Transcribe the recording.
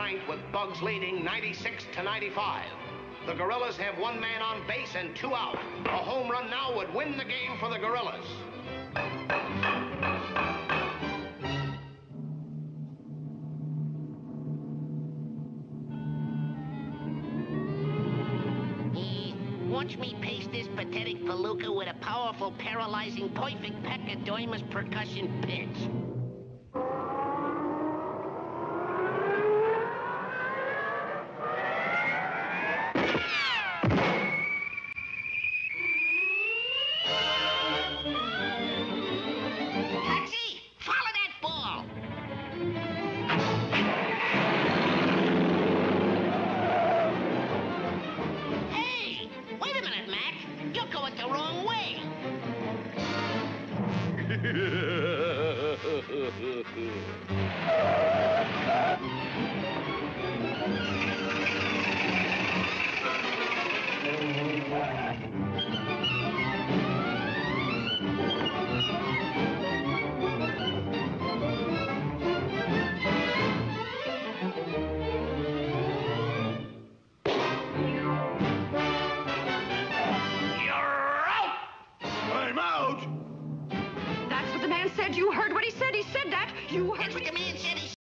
ninth with Bugs leading 96-95. The Gorillas have one man on base and 2 out. A home run now would win the game for the Gorillas. Watch me paste this pathetic palooka with a powerful, paralyzing, perfect pectodermis percussion pitch. Taxi! Follow that ball! Hey! Wait a minute, Mac. You're going the wrong way. I'm out! That's what the man said. You heard what he said. He said that. You heard That's what the man said. He